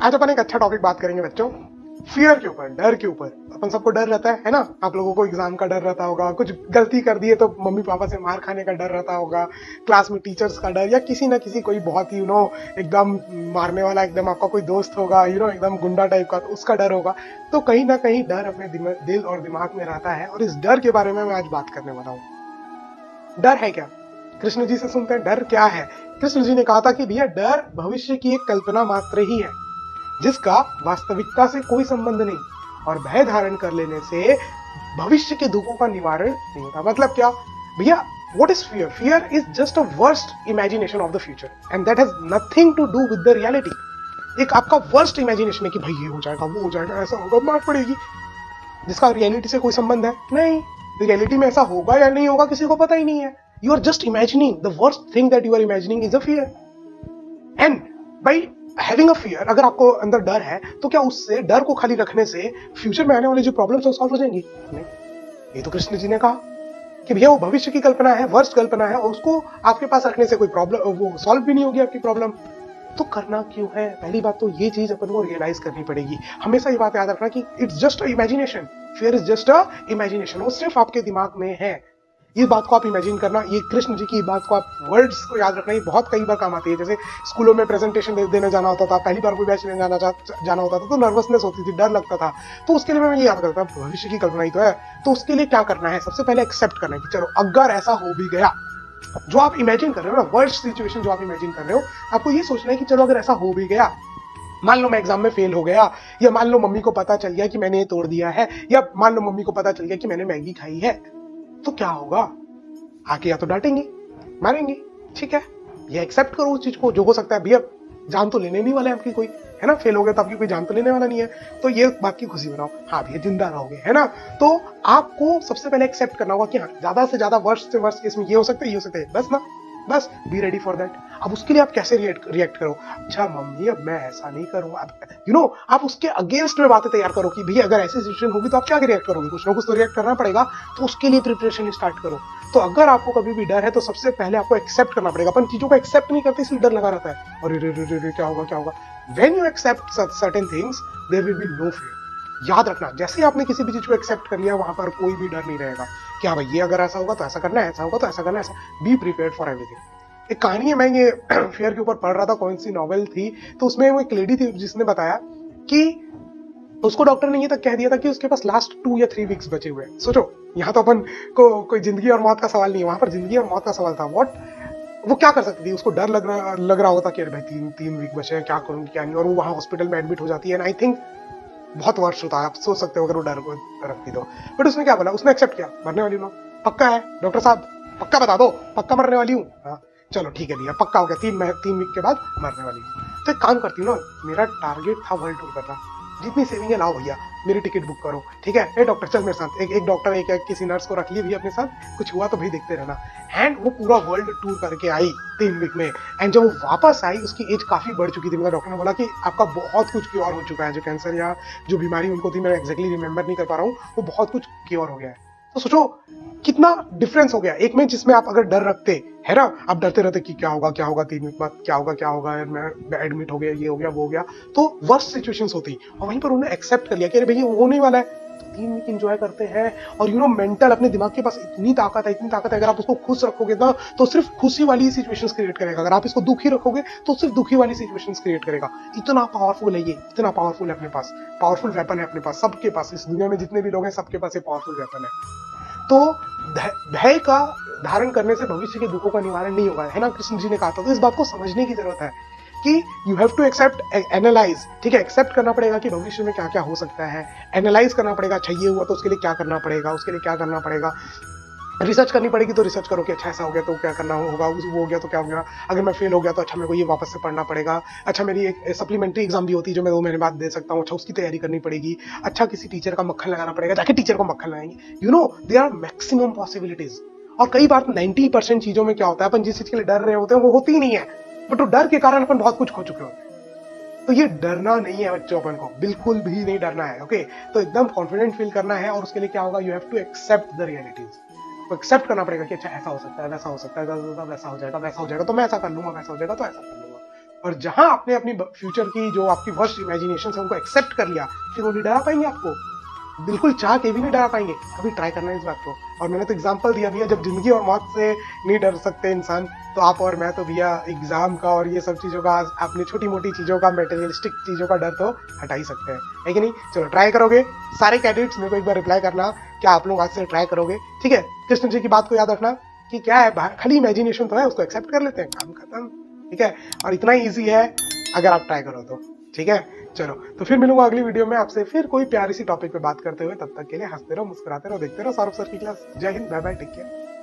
आज अपन एक अच्छा टॉपिक बात करेंगे बच्चों, फियर के ऊपर, डर के ऊपर। अपन सबको डर रहता है ना? आप लोगों को एग्जाम का डर रहता होगा, कुछ गलती कर दिए तो मम्मी पापा से मार खाने का डर रहता होगा, क्लास में टीचर्स का डर, या किसी ना किसी कोई बहुत ही एकदम मारने वाला एकदम आपका कोई दोस्त होगा, एकदम गुंडा टाइप का, तो उसका डर होगा। तो कहीं ना कहीं डर अपने दिल और दिमाग में रहता है, और इस डर के बारे में मैं आज बात करने वाला हूँ। डर है क्या? कृष्ण जी से सुनते हैं डर क्या है। कृष्ण जी ने कहा था कि भैया डर भविष्य की एक कल्पना मात्र ही है, जिसका वास्तविकता से कोई संबंध नहीं, और भय धारण कर लेने से भविष्य के दुखों का निवारण नहीं होता। मतलब क्या भैया? What is fear? Fear is just a worst imagination of the future, and that has nothing to do with the reality. एक आपका वर्स्ट इमेजिनेशन है कि भाई ये हो जाएगा, वो हो जाएगा, ऐसा होगा, मार पड़ेगी, जिसका रियलिटी से कोई संबंध है नहीं। रियलिटी में ऐसा होगा या नहीं होगा किसी को पता ही नहीं है। You are just imagining the worst thing that you are imagining is a fear. And by having a fear, अगर आपको अंदर डर है तो क्या उससे, डर को खाली रखने से फ्यूचर में आने वाली जो प्रॉब्लम्स है सॉल्व हो जाएंगी? नहीं। ये तो कृष्ण जी ने कहा कि भैया वो भविष्य की कल्पना है, वर्स्ट कल्पना है, और उसको आपके पास रखने से कोई प्रॉब्लम, वो सॉल्व भी नहीं होगी आपकी प्रॉब्लम। तो करना क्यों है? पहली बात तो ये चीज अपन को रियलाइज करनी पड़ेगी। हमेशा ये बात याद रखना कि it's just a imagination. Fear is just a imagination, वो सिर्फ आपके दिमाग में है। इस बात को आप इमेजिन करना, ये कृष्ण जी की बात को आप वर्ड्स को याद रखना, ये बहुत कई बार काम आती है। जैसे स्कूलों में प्रेजेंटेशन देने जाना होता था, पहली बार कोई बैच लेने जाना होता था, तो नर्वसनेस होती थी, डर लगता था। तो उसके लिए मैं ये याद करता था, भविष्य की कल्पना ही तो है, तो उसके लिए क्या करना है? सबसे पहले एक्सेप्ट करना है कि चलो अगर ऐसा हो भी गया, जो आप इमेजिन कर रहे हो ना, वर्स्ट सिचुएशन जो आप इमेजिन कर रहे हो, आपको ये सोचना है कि चलो अगर ऐसा हो भी गया, मान लो मैं एग्जाम में फेल हो गया, या मान लो मम्मी को पता चल गया कि मैंने ये तोड़ दिया है, या मान लो मम्मी को पता चल गया कि मैंने मैगी खाई है, तो क्या होगा? आके या तो डांटेंगे, मारेंगे, ठीक है, ये एक्सेप्ट करो उस चीज को। जो हो सकता है भैया, जान तो लेने नहीं वाले आपकी कोई, है ना? फेल हो गया तो आपकी कोई जान तो लेने वाला नहीं है, तो ये बात की खुशी बनाओ, हाँ भैया जिंदा रहोगे, है ना? तो आपको सबसे पहले एक्सेप्ट करना होगा कि हाँ, ज्यादा से ज्यादा वर्स्ट से वर्स्ट केस में ये हो सकता है, ये हो सकता है, बस ना, बस बी रेडी फॉर दैट। अब उसके लिए आप कैसे रिएक्ट करो? अच्छा मम्मी, अब मैं ऐसा नहीं करूंगा, आप उसके अगेंस्ट में बातें तैयार करो कि भैया अगर ऐसी सिचुएशन होगी तो आप क्या रिएक्ट करोगे? कुछ ना कुछ तो रिएक्ट करना पड़ेगा, तो उसके लिए प्रिपरेशन स्टार्ट करो। तो अगर आपको कभी भी डर है तो सबसे पहले आपको एक्सेप्ट करना पड़ेगा। अपन चीजों को एक्सेप्ट नहीं करते, इसलिए डर लगा रहता है, और क्या होगा क्या होगा। When you accept certain things, there will be no fear. याद रखना, जैसे आपने किसी भी चीज को एक्सेप्ट कर लिया, वहां पर कोई भी डर नहीं रहेगा कि हाँ भाई ये अगर ऐसा होगा तो ऐसा करना है, ऐसा होगा तो ऐसा करना है, ऐसा। Be prepared for everything. एक कहानी है, मैं ये फेयर के ऊपर पढ़ रहा था, कौन सी नॉवेल थी, तो उसमें वो एक लेडी थी जिसने बताया कि उसको डॉक्टर ने ये तक कह दिया था कि उसके पास लास्ट 2 या 3 वीक्स बचे हुए हैं। सोचो, यहाँ तो अपन को कोई जिंदगी और मौत का सवाल नहीं है, वहां पर जिंदगी और मौत का सवाल था। व्हाट वो क्या कर सकती थी? उसको डर लग रहा होता कि अरे भाई 3 वीक बचे हैं, क्या करूंगी क्या नहीं, और वो वहां हॉस्पिटल में एडमिट हो जाती है। एंड आई थिंक बहुत वर्ष होता है, आप सोच सकते हो अगर वो डर को रखती तो। बट उसने क्या बोला? उसने एक्सेप्ट किया, मरने वाली हूँ, पक्का है डॉक्टर साहब, पक्का बता दो, पक्का मरने वाली हूँ। हाँ चलो ठीक है भैया, पक्का हो गया, 3 वीक के बाद मरने वाली हूँ। तो एक काम करती हूँ ना, मेरा टारगेट था वर्ल्ड टूर करना, जितनी सेविंग है लाओ भैया, मेरी टिकट बुक करो, ठीक है? ए डॉक्टर चल मेरे साथ। एक डॉक्टर एक किसी नर्स को रख ली भैया अपने साथ, कुछ हुआ तो भाई देखते रहना। एंड वो पूरा वर्ल्ड टूर करके आई 3 वीक में। एंड जब वो वापस आई, उसकी एज काफी बढ़ चुकी थी। मतलब डॉक्टर ने बोला कि आपका बहुत कुछ क्योर हो चुका है, जो कैंसर या जो बीमारी उनको थी, मैं एक्जैक्टली रिमेंबर नहीं कर पा रहा हूँ, वो बहुत कुछ क्योर हो गया है। तो सोचो कितना डिफरेंस हो गया एक में, जिसमें आप अगर डर रखते, है ना, आप डरते रहते कि क्या होगा 3 वीक बाद, क्या होगा यार, मैं एडमिट हो गया, ये हो गया, वो हो गया, तो वर्स्ट सिचुएशंस होती। और वहीं पर उन्होंने एक्सेप्ट कर लिया कि अरे भैया वो होने वाला है, तो 3 वीक एंजॉय करते हैं। और मेंटल, अपने दिमाग के पास इतनी ताकत है, अगर आप उसको खुश रखोगे ना तो सिर्फ खुशी वाली सिचुएशंस क्रिएट करेगा, अगर आप इसको दुखी रखोगे तो सिर्फ दुखी वाली सिचुएशंस क्रिएट करेगा। इतना पावरफुल है ये, इतना पावरफुल है अपने पास, पावरफुल वेपन है अपने पास, सबके पास, इस दुनिया में जितने भी लोग हैं सबके पास ये पावरफुल वेपन है। तो भय का धारण करने से भविष्य के दुखों का निवारण नहीं होगा, है ना? कृष्ण जी ने कहा था। तो इस बात को समझने की जरूरत है कि you have to accept, analyse, ठीक है? एक्सेप्ट करना पड़ेगा कि भविष्य में क्या क्या हो सकता है, एनालाइज करना पड़ेगा, अच्छा ये हुआ तो उसके लिए क्या करना पड़ेगा, उसके लिए क्या करना पड़ेगा, रिसर्च करनी पड़ेगी, तो रिसर्च करो कि अच्छा ऐसा हो गया तो क्या करना होगा, वो हो गया तो क्या होगा, अगर मैं फेल हो गया तो अच्छा मेरे को ये वापस से पढ़ना पड़ेगा, अच्छा मेरी एक सप्लीमेंट्री एग्जाम भी होती है जो मैं 2 महीने बाद दे सकता हूँ, अच्छा उसकी तैयारी करनी पड़ेगी, अच्छा किसी टीचर का मक्खन लगाना पड़ेगा, जाके टीचर को मक्खन लगाएंगे। There are maximum possibilities. और कई बार 90% चीजों में क्या होता है, अपन जिस चीज के लिए डर रहे होते हैं वो होती ही नहीं है, बट वो डर के कारण अपन बहुत कुछ खो चुके होते हैं। तो ये डरना नहीं है बच्चों, अपन को बिल्कुल भी नहीं डरना है, ओके? तो एकदम कॉन्फिडेंट फील करना है, और उसके लिए क्या होगा, you have to accept the realities. तो एक्सेप्ट करना पड़ेगा कि अच्छा ऐसा हो सकता है, वैसा हो सकता है, वैसा हो जाएगा, तो मैं ऐसा कर लूंगा, वैसा हो जाएगा तो ऐसा कर लूंगा। और जहां आपने अपनी फ्यूचर की जो आपकी वर्स्ट इमेजिनेशन है उनको एक्सेप्ट कर लिया, फिर वो नहीं डरा पाएंगे आपको, बिल्कुल चाह के भी नहीं डरा पाएंगे। अभी ट्राई करना है इस बात को। और मैंने तो एग्जांपल दिया भैया, जब जिंदगी और मौत से नहीं डर सकते इंसान, तो आप और मैं तो भैया एग्जाम का और ये सब चीजों का, अपनी छोटी मोटी चीजों का, मेटेरियलिस्टिक चीजों का डर तो हटा ही सकते हैं, है कि नहीं। चलो ट्राई करोगे सारे कैंडिडेट्स, मेरे को एक बार रिप्लाई करना, क्या आप लोग आज से ट्राई करोगे, ठीक है। कृष्ण जी की बात को याद रखना कि क्या है, खाली इमेजिनेशन तो है, उसको एक्सेप्ट कर लेते हैं, काम खत्म, ठीक है। और इतना ही ईजी है अगर आप ट्राई करो तो, ठीक है। चलो तो फिर मिलूंगा अगली वीडियो में आपसे, फिर कोई प्यारी सी टॉपिक पे बात करते हुए। तब तक के लिए हंसते रहो, मुस्कुराते रहो, देखते रहो सौरभ सर की class. Jai Hind, bye bye, take care.